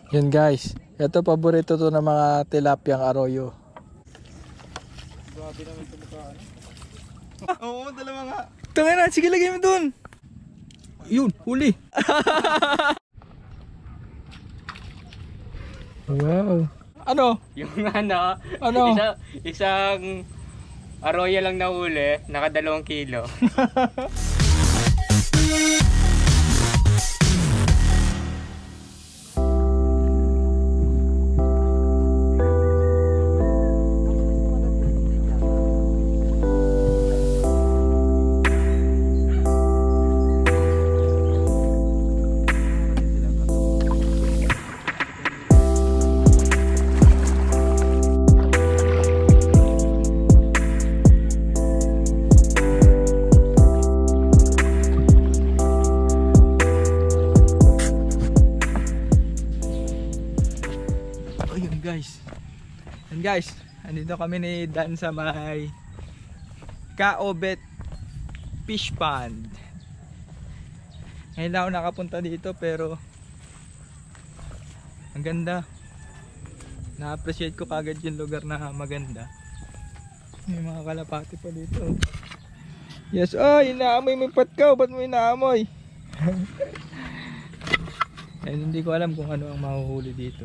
Yun guys, ito paborito to ng mga tilapyang arroyo. Grabe naman ito mukha. Oo, dalawa nga. Tangin na, sige lagay mo dun. Yun, huli. Wow. Ano? Yung ano, Ano? isang arroyo lang na huli, naka 2 kilo. Guys, andito kami ni Dan sa may Kaobet Fish Pond. Ngayon lang ako nakapunta dito pero ang ganda. Na-appreciate ko kagad yung lugar na maganda. May mga kalapati pa dito. Yes, oh, inaamoy mo yung patkaw. Ba't mo inaamoy? And hindi ko alam kung ano ang mahuhuli dito.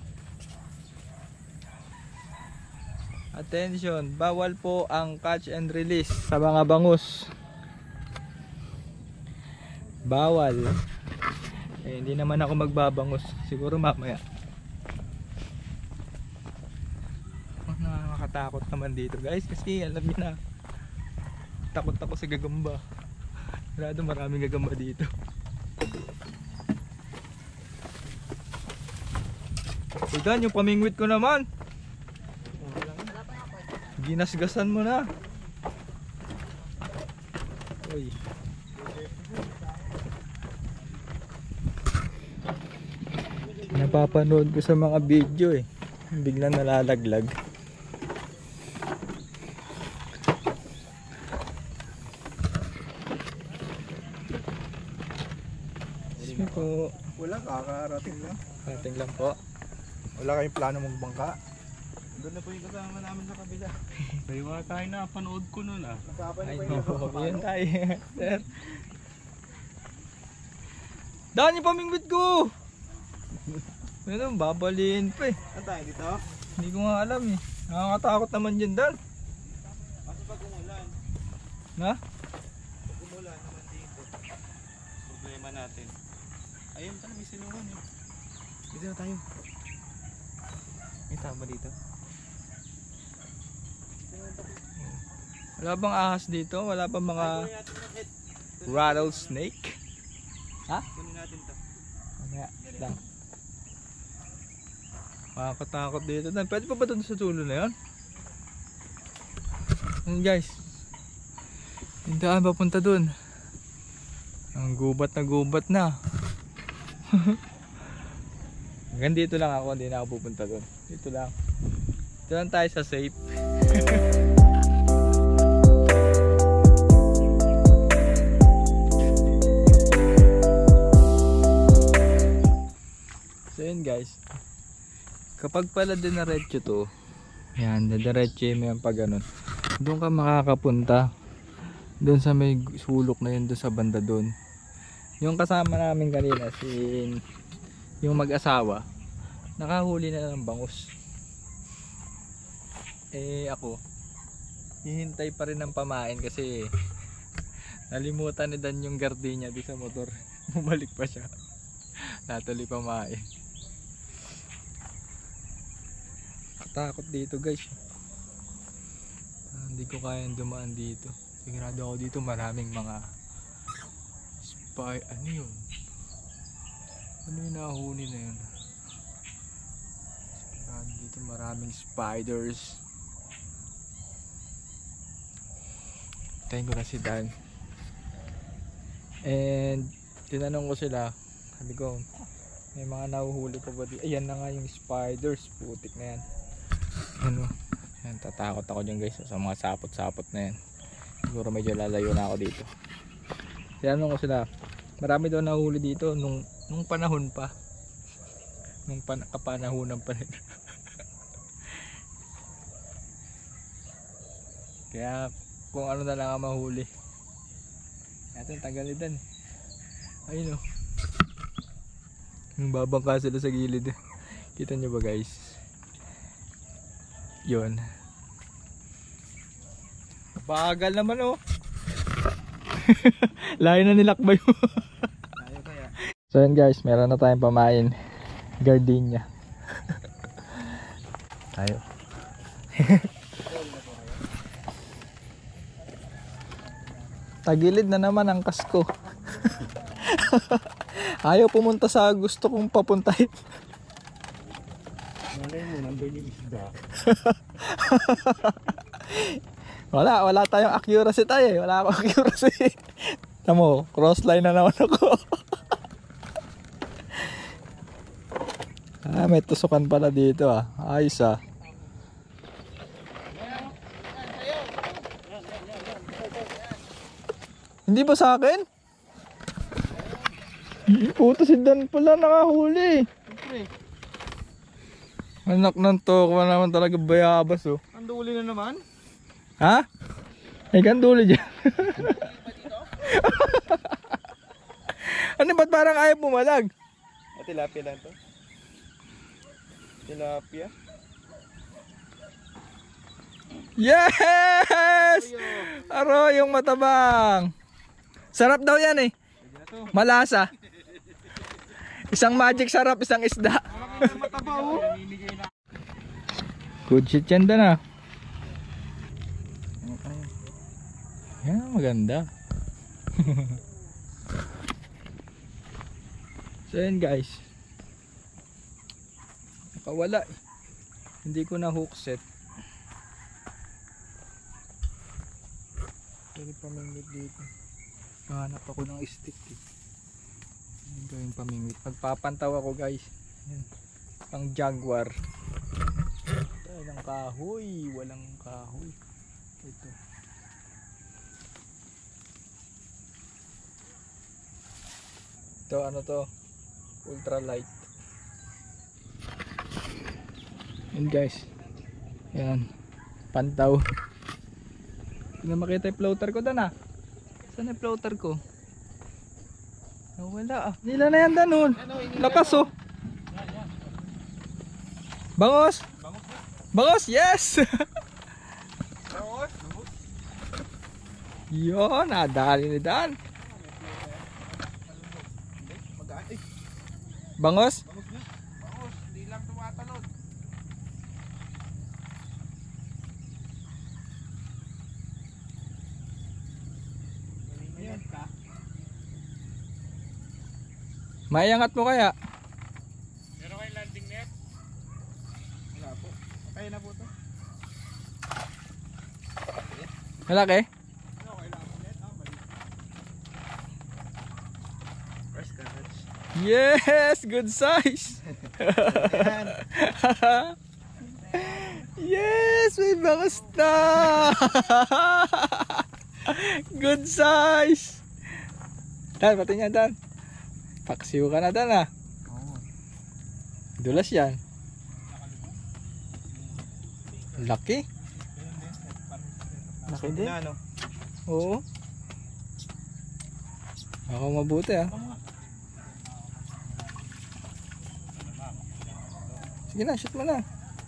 Attention, bawal po ang catch and release sa mga bangus. Bawal. Hindi naman ako magbabangus. Siguro mamaya. Nakakatakot naman dito guys. Kasi alam niyo na, takot ako sa gagamba. Grado maraming gagamba dito. Tignan yung pamingwit ko naman. Ginasgasan mo na. Uy. Napapanood ko sa mga video eh. Biglang nalalaglag. Sige po. Wala, kakarating lang. Karating lang po. Wala kayong plano magbangka? Doon na po yung kasama namin sa kabila. Kaya tayo na, panood ko nun ah. Ay, yun tayo. Sir. Daan yung pamingwit ko! Ano, babalin pa eh. Saan tayo dito? Hindi ko nga alam eh. Nakakatakot naman dyan, Dan. Kasi pag umulan. Na? Pag umulan naman dito. Problema natin. Ayun pala, may sinuhan eh. Dito na tayo. May tama dito. Wala bang ahas dito? Wala bang mga rattlesnake? Ha? Kunin natin to. Mamaya lang. Makakatakot dito. Dan, pwede pa ba doon sa tulo na yun? Ayan guys. Yung daan papunta doon. Ang gubat na. Hanggang dito lang ako. Hindi na ako pupunta doon. Dito lang. Dito lang tayo sa safe. So yun guys, kapag pala dinaretso to, yan, dadiretso mo yan pag ganun, doon ka makakapunta doon sa may sulok na yun, doon sa banda doon. Yung kasama namin kanina, yung mag-asawa, nakahuli na ng bangus. Ako hihintay pa rin ng pamain kasi nalimutan ni Dan yung gardenia doon sa motor. Bumalik pa siya, natuloy pamain. Takot dito guys. Hindi ko kayang dumaan dito. Sigurado ako dito maraming mga spy. Ano yun? Ano yung nahuli na yun? Sigurado dito maraming spiders. Tayin ko na si Dan. And tinanong ko sila, sabi ko, may mga nahuhuli pa ba dito? Ayan na nga yung spiders, putik na yan. Ano, yan, tatakot ako dyan guys sa mga sapot-sapot na yan. Siguro medyo lalayo na ako dito. Tinanong ko sila, marami daw nahuli dito nung panahon pa. Nung kapanahunan pa rin. Kaya kung ano na lang ang mahuli. Natin tagalidan. Ayun o. Yung babangka sila sa gilid. Kita nyo ba guys? Yun. Bagal naman oh. Layo na nilakbay mo. Tayo kaya. So yun guys, meron na tayong pamain. Gardenia. Tayo. Tagilid na naman ang kasko. Ayaw pumunta sa gusto kong papuntahin. Malay mo, nandun yung isda. Wala tayong accuracy tayo eh. Wala akong accuracy. Tamo, crossline na naman ako. May tusukan pala dito ah. Ayos ah. Hindi ba sa akin? Puto si Dan pala nakahuli. Anak ng toko naman talaga bayabas oh. Anduli na naman. Ha? Ay ganduli dyan. Ano ba't parang ayaw pumalag? Tilapia lang to. Tilapia. Yes! Aroyong matabang. Sarap daw yan eh. Malasa. Isang magic sarap, isang isda. Mataba oh. Good shit yan Dan ah. Yan, maganda. So yun guys. Nakawala eh. Hindi ko na hook set. Pwede pamingwit dito. Hanap ako ng stick eh. Ano gawing pamingwit? Magpapantaw ako guys. Yan. Pang jaguar. Walang kahoy. Walang kahoy. Ito. Ito ano to? Ultralight. Yan guys. Yan. Pantaw. Hindi na makita yung floater ko Dan ah. Saan yung floater ko? Wala ah. Nila na yan Dan oh. Lakas oh. Bangos! Bangos! Yes! Yun, nadali ni Dan. Bangos? Hindi lang tumatalon. Maiangat mo kaya? Meron kayong landing net? Wala po. Kaya na po to. Malaki? Okay lang po net. Mali. First catch. Yes! Good size! Ayan. Yes! May bangos na! Good size! Dan, pati niya Dan. Paksiw ka na Dan ah. Oo. Dulas yan. Laki. Laki din. Na ano? Oo. Ako mabuti ah. Sige na, shoot mo na.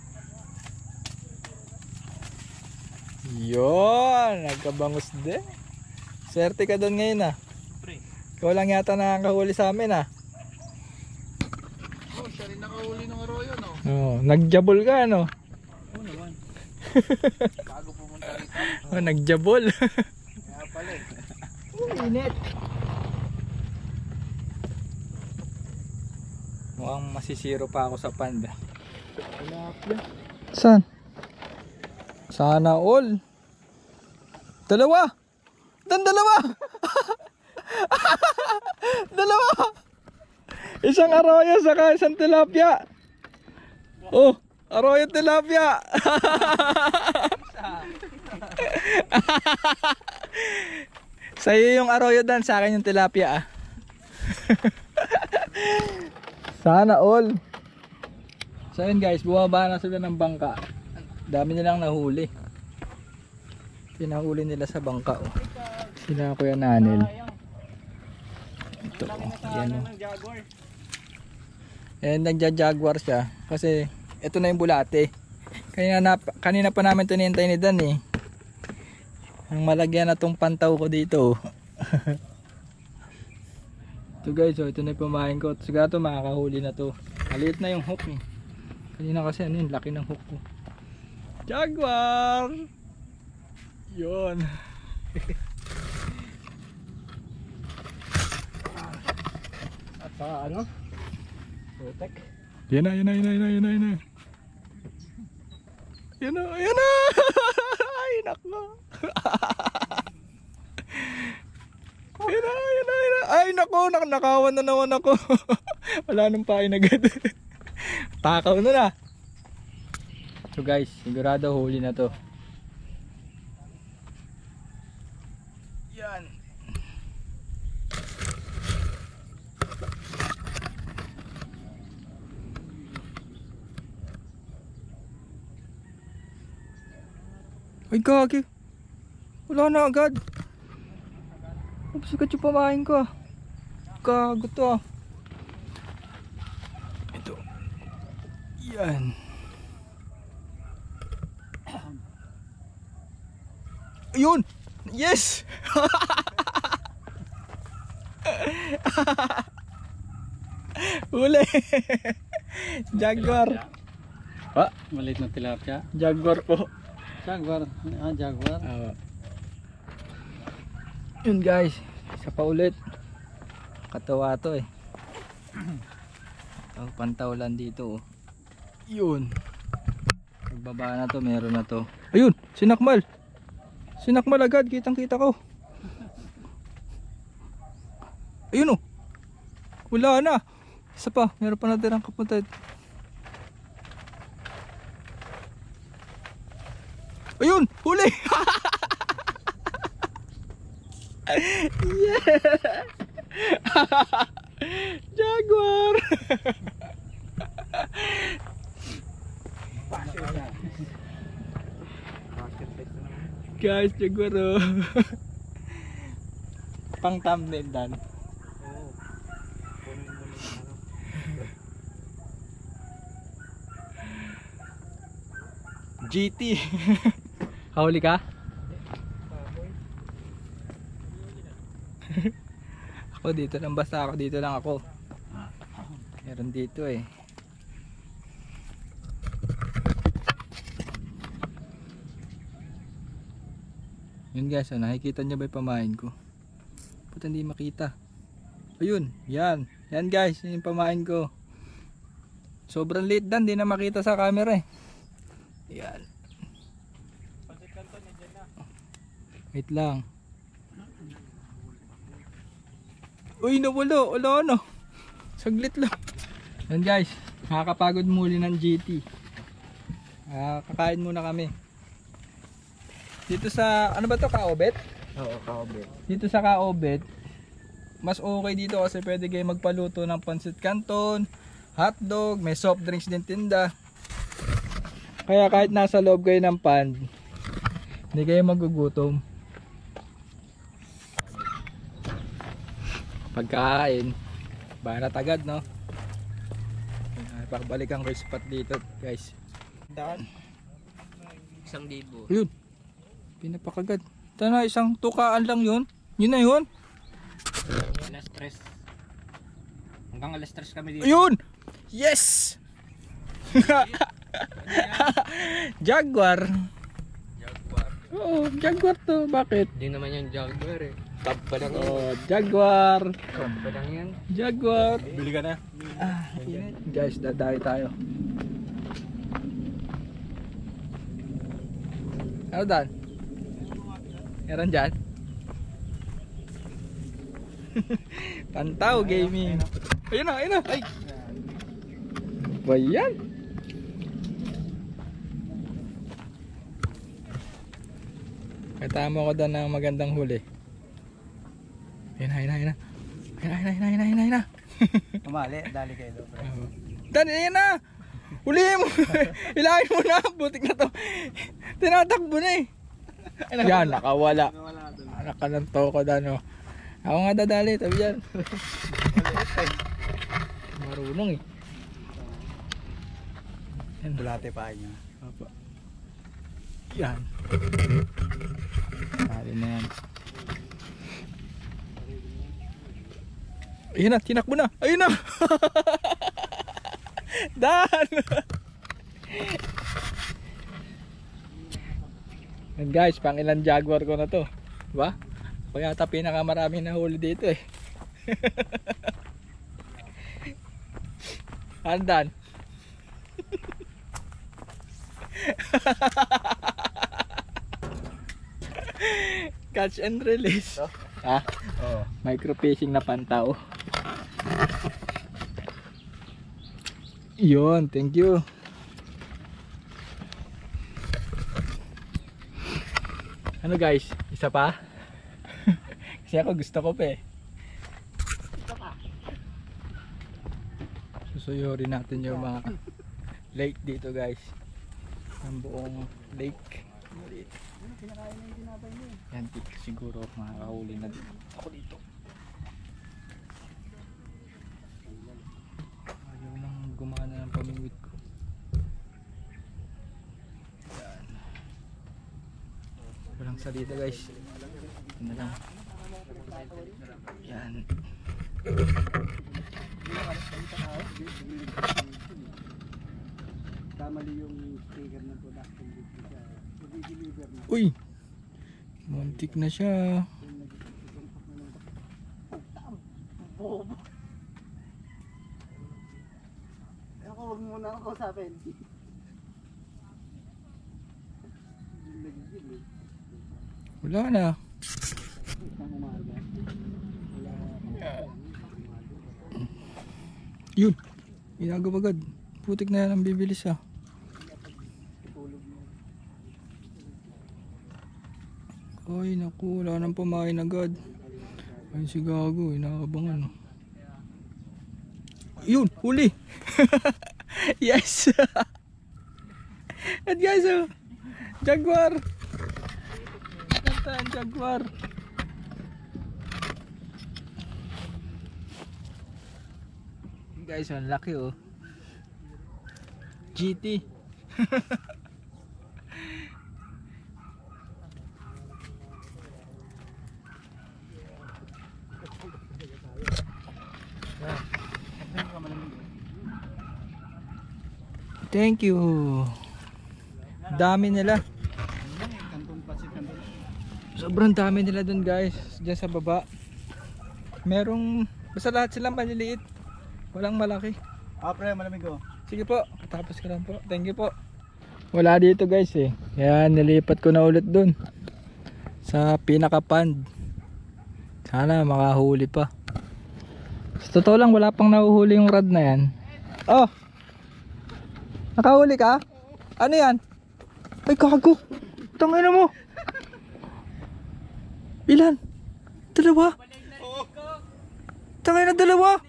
Yun, nagkabangus din. Swerte ka doon ngayon ah. Pre. Ikaw lang yata nakakahuli sa amin ah. Oh, siya rin nakahuli ng arroyo no? Oh, nagjabol ka ano? Oo naman. Bago pumunta rito. Oh, nagjabol. Kaya pala eh. Init. Mukhang masisiro pa ako sa panda. Tilapia. Saan? Sana all. Dalawa. Dan dalawa. Dalawa. Isang arroyo saka isang tilapia. Oh, arroyo tilapia. Sa'yo yung arroyo Dan, sa akin yung tilapia ah. Sana all. So yun guys, bumaba na sila ng bangka. Dami nilang nahuli. Pinahuli nila sa bangka. Oh. Sila Kuya Nanel. Ito. Yan, oh. And nagja-jaguar siya. Kasi ito na yung bulate. Kanina pa namin tinintay ni Dan eh. Ang malagyan na tong pantaw ko dito. Ito guys, so ito na yung pamain ko. Siguro ito makakahuli na to. Maliit na yung hook eh. Kanina kasi ano yun, laki ng hook ko. Jaguar! Yun. At saka ano? Protect. Yan na. Yan na. Ay, nako. Yan na. Ay, nako, nakawan na naman ako. Wala nang pain agad. Takaw na. So guys, sigurado huli na to. Yan. Ay, gagi. Wala na agad. Sikat yung pamain ko. Gago to ah. Ito. Yan. Ayun! Yes! Huli! Jaguar. Pa? Maliit na tilapia. Jaguar po. Jaguar. Jaguar. Yun guys, isa pa ulit. Katawa to eh. Pantaw lang dito oh. Yun. Pagbaba na to, meron na to. Ayun, sinakmal. Sinakmal agad, kitang kita ko. Ayun oh. Wala na. Isa pa, meron pa natin ang kapunta. Ayun, huli. Yeah! Jaguar! Guys, jaguar oh. Pang thumbnail Dan. GT. Huli ka? Ako dito lang, basta ako dito lang ako. Meron dito eh. Yun guys, nakikita nyo ba yung pamain ko? Ba't hindi makita? Ayun, yan. Yan guys, yun yung pamain ko. Sobrang late Dan, di na makita sa camera eh. Yan. Wait lang. Uy, nawala. Wala na. Saglit lang. Yan guys, nakakapagod muli ng GT. Kakain muna kami. Dito sa, ano ba to, Kaobet? Oo, Kaobet. Dito sa Kaobet, mas okay dito kasi pwede kayo magpaluto ng pancit canton, hotdog, may soft drinks din tinda. Kaya kahit nasa loob kayo ng pan, hindi kayo magugutom. Pagkain, barat agad no. Pagbalikan ko yung spot dito guys. Daan. 1,000. Yun. Pinapakagad. Tana, isang tukaan lang yun. Yun na yun. Alas 3. Hanggang alas 3 kami dito. Ayun! Yes! Jaguar. Jaguar. Oo, Jaguar to. Bakit? Hindi naman yung Jaguar eh. Tab pa lang yan. Oh, Jaguar. Tab pa lang yan. Jaguar. Bili ka na. Guys, dadali tayo. Ano Dan? Meron dyan? Pantaw gaming. Ayun na, ayun na. Ay. Ba yan? Katama ko doon ng magandang huli. Ayun na, ayun na, ayun na. Ayun na, ayun na, ayun na, ayun na. Umali, dali kayo doon. Dan, ayun na. Hulihin mo! Ilahin mo na! Butik na to! Tinatakbo na eh! Yan, nakawala. Nawala doon. Anak ka ng toko dano. Ako nga dadali, tabi yan. Marunong eh. Yan. Bulate pa niya. Apa. Yan. Tali na yan. Ayun na, tinakbo na. Ayun na. Dan. And guys, pang ilang jaguar ko na to. Diba? Ako yata pinakamaraming nahuli dito eh. Andan. Catch and release. Ha? Oo. Microfishing na pantaw. Yun, thank you. Ano guys, isa pa? Kasi ako gusto ko pa eh. Susuyurin natin yung mga lake dito guys. Ang buong lake. Yan, siguro makakahuli na din ako dito. Ayaw nang gumana ng pamingwit ko. Yan. Walang salita guys. Yan na lang. Yan. Kamali yung sticker ng production dito siya. Mag-deliver na. Uy! Muntik na siya. Bobo. Ako, huwag mo muna ako kausapin. Wala na. Yun. Inagaw agad. Putik na yan ang bibilis ah. Ay naku, wala nang pamain agad. Ay si Gago, inaabangan. Yun, huli. Yes. At guys, oh, jaguar. Kantaan, jaguar. Guys, ang laki oh. GT. Thank you. Dami nila. Sobrang dami nila dun guys. Diyan sa baba. Merong, basta lahat silang maliliit. Walang malaki. Pre, malamig ko. Sige po, tapos ko lang po. Thank you po. Wala dito guys eh. Kaya nilipat ko na ulit dun. Sa pinaka pond. Sana makahuli pa. Sa totoo lang, wala pang nahuhuli yung rod na yan. Oh! Nakahuli ka? Ano yan? Ay kago! Tangina mo! Ilan? Dalawa? Tangina dalawa?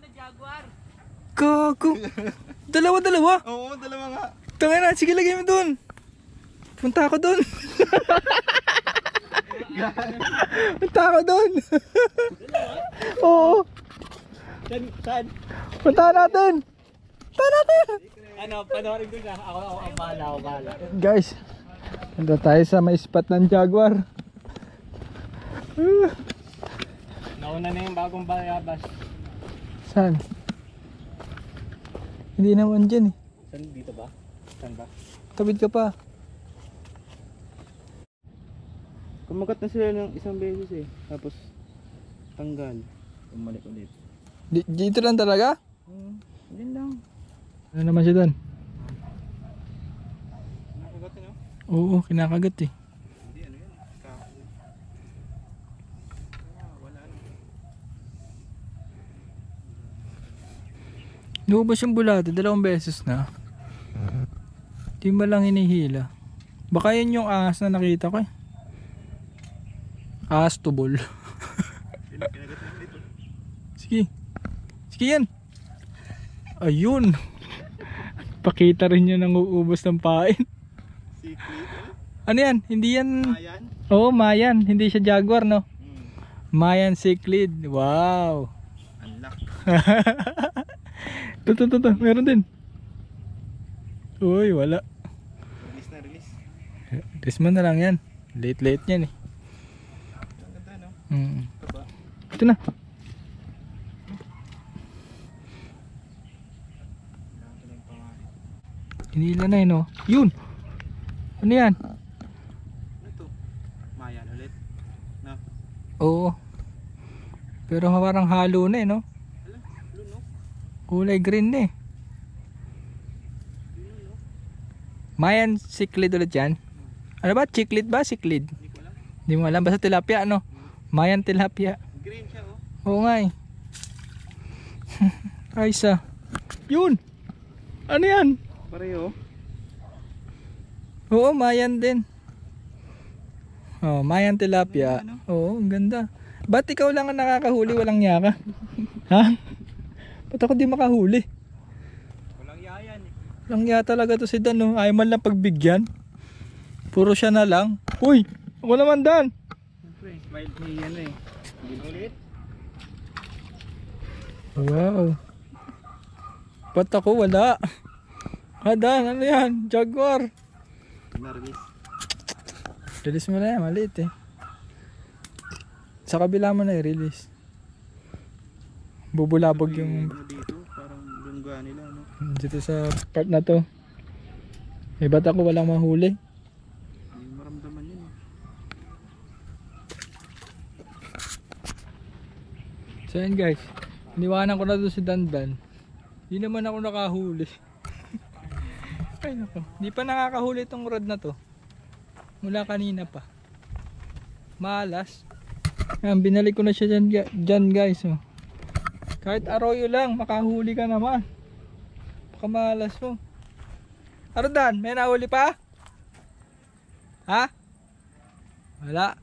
Kago! Dalawa? Oo, dalawa nga. Tangina, sige lagay mo dun. Punta ako dun. Punta ako dun. Oo. Saan? Punta natin. Punta natin. Ano, panoorin ko na. Ako bahala. Guys, nandun tayo sa may spot ng jaguar. Nauna na yung bagong bayabas. Saan? Hindi naman dyan eh. Saan dito ba? Saan ba? Tabid ka pa. Kumagat na sila ng isang beses eh. Tapos, tanggal. Umalik ulit. Dito lang talaga? Yun lang. Ano naman siya doon? Nakagat no? Oo, kinakagat eh. Hindi, ano yan? Kako. Wala na. Lubos yung bulate, 2 beses na. Di ba lang hinihila? Baka yun yung ahas na nakita ko eh. Ahas tubol. Kinagat na dito. Sige. Sige yan. Ayun. Pakita rin yun ang uubos ng pain. Siklit. Ano yan? Hindi yan... Ayan. Oo, Mayan. Hindi siya Jaguar, no? Hmm. Mayan Cichlid. Wow. Unlock. Ito. Meron din. Uy, wala. Release na, release. Release mo na lang yan. Late yan eh. Ang ganda, no? Mm. Ito ba? Ito na. Ito na yung pangalan. Hinila na yun, no? Yun! Ano yan? Ito. Mayan ulit. No? Oo. Pero parang halo na eh, no? Alam, blue, no? Kulay green na eh. Blue, no? Mayan Cichlid ulit yan. Ano ba? Cichlid ba? Cichlid? Hindi ko alam. Hindi mo alam. Basta tilapia, no? Mayan tilapia. Green siya, oh. Oo nga eh. Aysa. Yun! Ano yan? Pareho. Oo, Mayan din. Oh, Mayan tilapia. Ganda, no? Oo, ang ganda. Ba't ikaw lang ang nakakahuli, walang yaka? Ha? Ba't ako di makahuli? Walang yayan eh. Walang ya talaga to si Dan, no? Ayaw man lang pagbigyan. Puro siya na lang. Uy! Ako naman, Dan! Siyempre, may ano eh. Ginulit. Wow! Ba't ako wala? Ha, Dan? Ano yan? Jaguar! Na-release. Release mo na yan, maliit eh. Sa kabila mo na i-release. Bubulabog yung Ano dito, parang lungga nila, no? dito sa part na to. Eh, ba't ako walang mahuli? Hindi maramdaman yun eh. So yan guys, iniwanan ko na doon si Dandan. Hindi naman ako nakahuli. Ay nako, di pa nakakahuli itong rod na to. Mula kanina pa. Malas. Yan, binalik ko na siya dyan guys. Oh. Kahit arroyo lang, makahuli ka naman. Pakamalas mo. Ardan, may nahuli pa? Ha? Wala.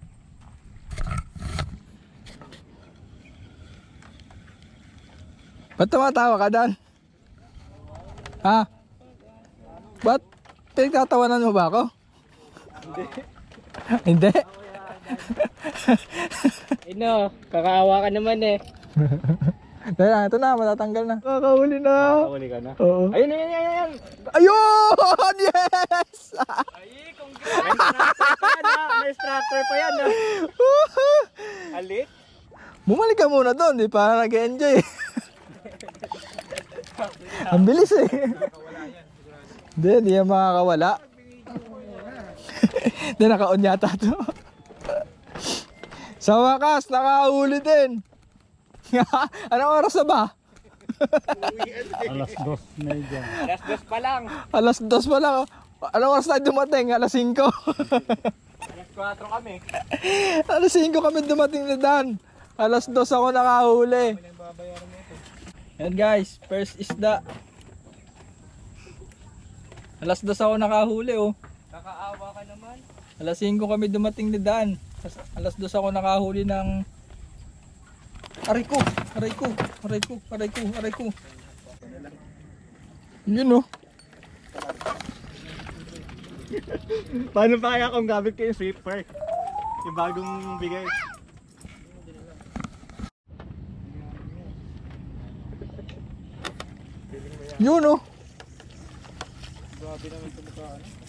Ba't tumatawa ka, Dan? Ha? Ba't pinagtatawanan mo ba ako? Hindi. Ino, kakaawa ka naman eh. Kaya ito na, matatanggal na. Kakahuli na. Huli ka na. Oo. Ayun, ayun. Ayun! Yes! Ay, congrats! May structure pa yan, no? Alit? Bumalik ka muna doon, di pa nag-enjoy. Ang bilis eh. Hindi yan makakawala. Hindi, naka-on yata to. Sa wakas, nakahuli din. Anong oras na ba? Alas 2 pa lang. Alas 2 pa lang. Anong oras tayo dumating? Alas 5. Alas 4 kami. Alas 5 kami dumating na Dan. Alas 2 ako nakahuli. Yan guys, first isda. Alas 2 ako nakahuli oh. Kakaawa ka naman. Alas 5 kami dumating ni Dan. Alas 2 ako nakahuli ng... Aray ko. Yun oh. Paano pa kaya kung gamit ko yung sweeper? Yung bagong bigay. Yun oh. Grabe naman ito mukha.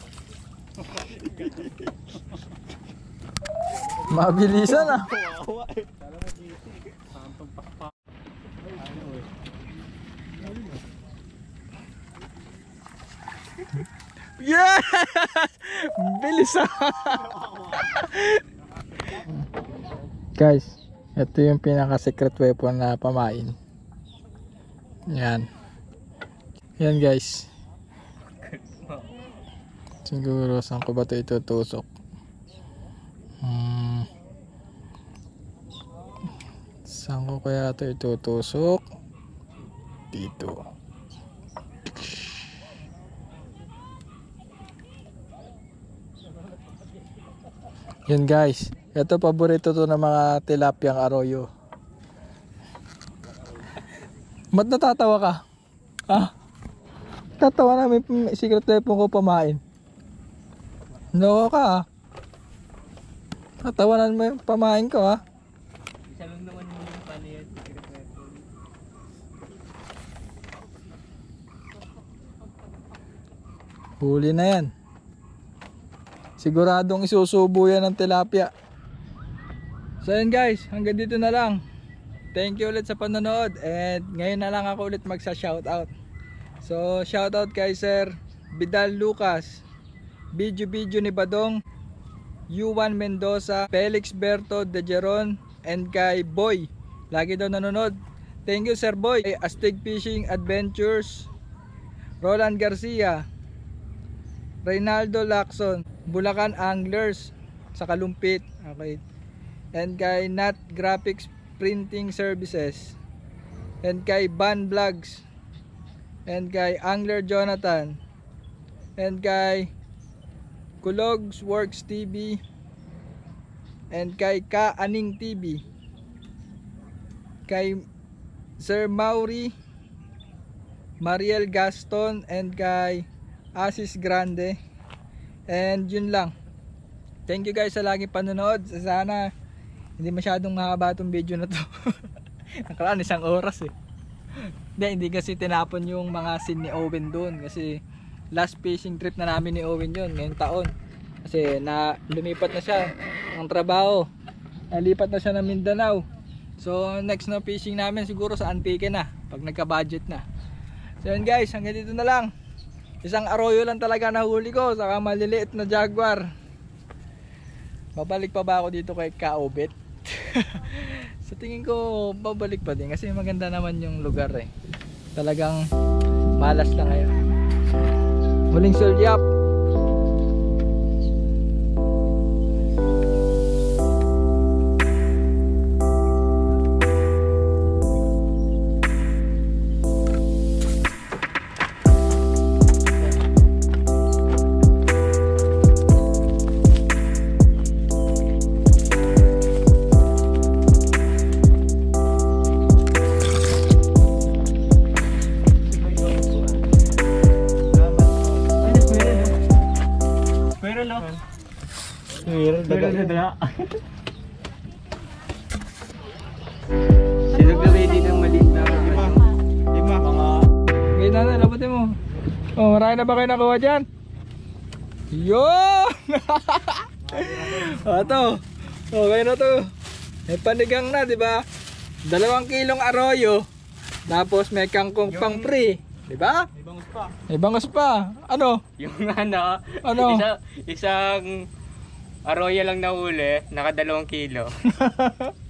Mabilisan ah. Kawawa eh. Kala mo dito eh. Santong pakpak. Ano eh. Yes! Bilis ah. Guys, ito yung pinaka secret weapon na pamain. Yan. Yan guys. Siguro saan ko ba ito itutusok? Saan ko kaya ito itutusok? Dito. Yan guys, ito paborito to ng mga tilapyang arroyo. Ba't natatawa ka? Ah? Tatawa na may secret weapon ko pamain. Loko ka ah. Tatawanan mo yung pamain ko ah. Isa lang naman yung paano yan. Secret weapon. Huli na yan. Siguradong isusubo yan ng tilapia. So yun guys, hanggang dito na lang. Thank you ulit sa panonood. And ngayon na lang ako ulit magsa-shoutout. So shoutout kay Sir Vidal Lucas, Video ni Badong, Yuan Mendoza, Felix Berto De Jeron, and kay Boy. Lagi daw nanonood. Thank you Sir Boy. Kay Astig Fishing Adventures, Roland Garcia, Reynaldo Lacson, Bulacan Anglers sa Kalumpit. Okay. And kay Nat Graphics Printing Services, and kay Ban Vlogs, and kay Angler Jonathan, and kay Kulogs Works TV, and kay Ka Aning TV, kay Sir Mauri, Mariel Gaston, and kay Asis Grande. And yun lang. Thank you guys sa laging panonood. Sana hindi masyadong mahaba itong video na to. Nakaraan 1 oras eh. Hindi kasi tinapon yung mga scene ni Owen doon. Kasi last fishing trip na namin ni Owen yun ngayong taon. Kasi lumipat na siya ng trabaho. Nalipat na siya ng Mindanao. So next na fishing namin siguro sa Antique na, pag nagka-budget na. So yun guys, hanggang dito na lang. 1 arroyo lang talaga nahuli ko, saka maliliit na jaguar. Babalik pa ba ako dito kay Kaobet? Sa tingin ko babalik pa din kasi maganda naman yung lugar eh. Talagang malas lang ngayon. Muling sulyap. Sinag na kayo dito ng maliit na. 5. Okay na, labutin mo. Oh, marami na ba kayo nakuha dyan? Yun! Ito. Okay na to. May panigang na, di ba? 2 kilong arroyo. Tapos may kangkong pang free. Di ba? May bangus pa. May bangos pa. Ano? Yung ano, Ano? isang arroyo lang nahuli, naka 2 kilo.